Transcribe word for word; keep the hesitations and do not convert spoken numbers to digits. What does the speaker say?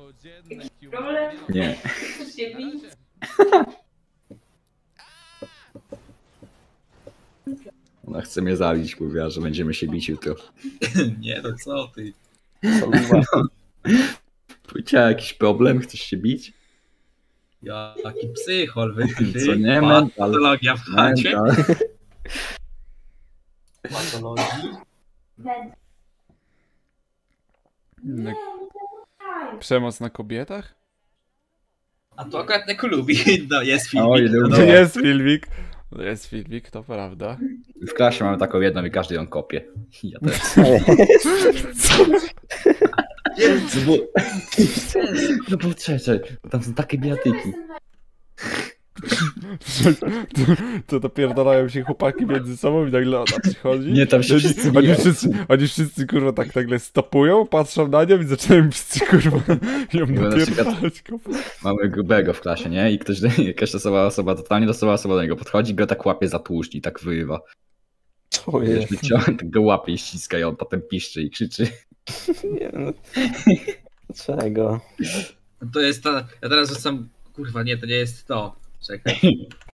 Problem? Nie. Chcesz się bić? Ona chce mnie zabić, mówiła, że będziemy się bić jutro. Nie no, co ty? Powiedziała jakiś problem? Chcesz się bić? Jaki psychol, wy ty, Co nie, mental. mental. Patologia w chacie. Mental. Patologii. Będę. Na... Nie, nie Przemoc na kobietach? A to akurat Neko lubi. No, jest filmik. Oj, no, lubię. To no. jest filmik. To jest filmik, to prawda. W klasie mamy taką jedną i każdy ją kopie. Ja też. Co? No bo, no bo trzecie, tam są takie bijatyki. To dopierdalają się chłopaki między sobą i nagle ona przychodzi. Nie, tam się oni, wszyscy oni, biją. wszyscy, oni wszyscy kurwa tak nagle stopują, patrzą na nią i zaczynają wszyscy kurwa ją Bo na przykład- napierdalać. Mamy grubego w klasie, nie? I ktoś, jakaś losowa osoba, totalnie losowa osoba do niego podchodzi, go tak łapie za tłuszcz i tak wyrywa. Co Wiesz, jest? wyciąga, tak go łapie i ściska i on potem piszczy i krzyczy. Nie, no. Czego? To jest ta... Ja teraz rzucam... Kurwa, nie, to nie jest to. Czekaj.